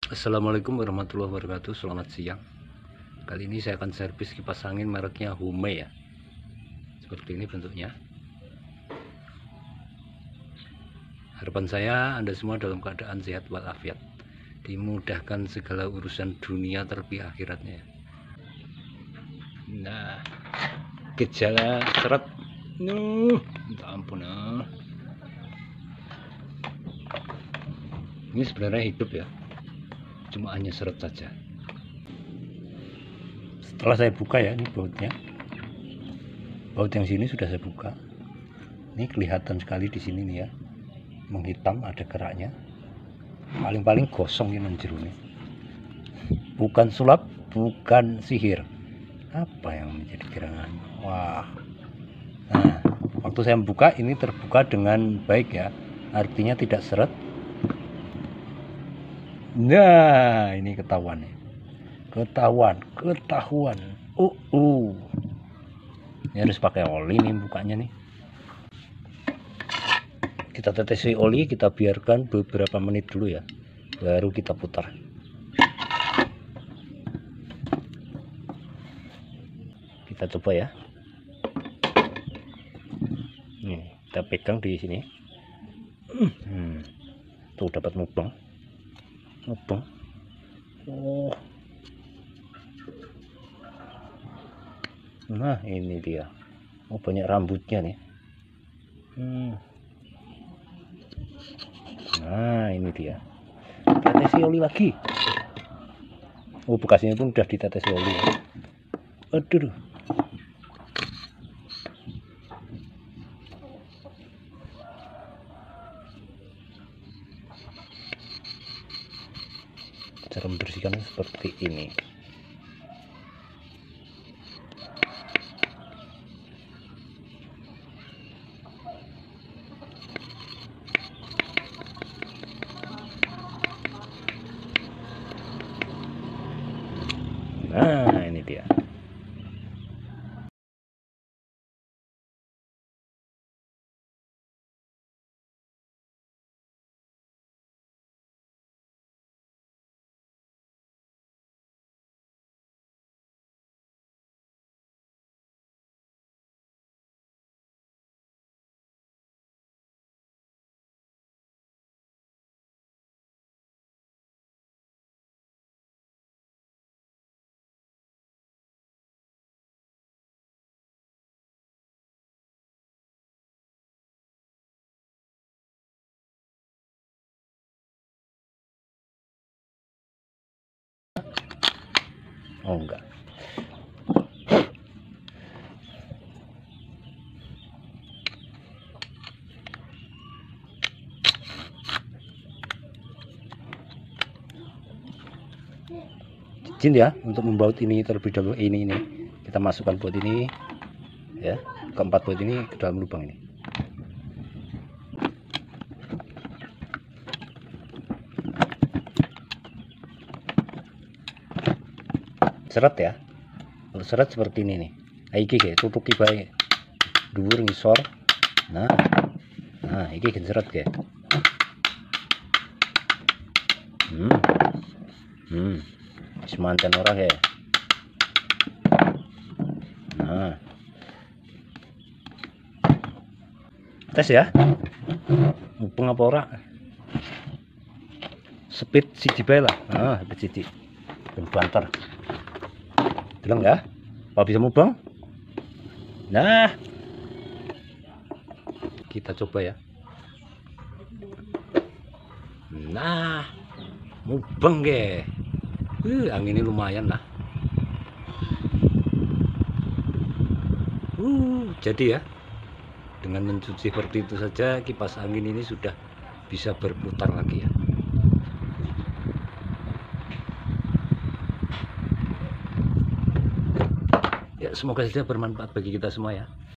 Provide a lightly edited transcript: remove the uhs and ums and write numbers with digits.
Assalamualaikum warahmatullahi wabarakatuh. Selamat siang. Kali ini saya akan servis kipas angin mereknya Hume ya. Seperti ini bentuknya. Harapan saya Anda semua dalam keadaan sehat walafiat, dimudahkan segala urusan dunia terlebih akhiratnya. Nah, gejala seret. Minta ampun. Ini sebenarnya hidup ya, cuma hanya seret saja. Setelah saya buka ya, ini bautnya, baut yang sini sudah saya buka. Ini kelihatan sekali di sini nih ya, menghitam, ada keraknya. Paling-paling gosong ini jerune. Bukan sulap, bukan sihir. Apa yang menjadi gerangan? Wah. Nah, waktu saya membuka ini terbuka dengan baik ya, artinya tidak seret. Nah, ini ketahuan nih. Ketahuan. Ini harus pakai oli nih bukanya nih. Kita tetesi oli, kita biarkan beberapa menit dulu ya, baru kita putar. Kita coba ya. Nih, kita pegang di sini. Tuh dapat mubeng. Oh. Nah, ini dia. Oh, banyak rambutnya nih. Nah, ini dia. Tetesi oli lagi. Oh, bekasnya pun udah ditetesi oli. Aduh. Cara membersihkannya seperti ini. Nah, ini dia. Oh enggak. Izin ya untuk membaut ini terlebih dahulu. Ini kita masukkan baut ini ya, keempat baut ini ke dalam lubang ini. Seret ya. Kalau seret seperti ini nih. Iki kayak tutuki bae. Dhuwur ngisor. Nah, iki seret ya. Semanten ora ya. Nah. Tes ya. Mubeng apa ora? Speed siji bae lah. Nah, siji. Ben banter. Deleng ya. Apa bisa mubeng? Nah. Kita coba ya. Nah. Mubeng ge. Anginnya lumayan lah. Jadi ya, dengan mencuci seperti itu saja kipas angin ini sudah bisa berputar lagi ya. Ya, semoga saja bermanfaat bagi kita semua ya.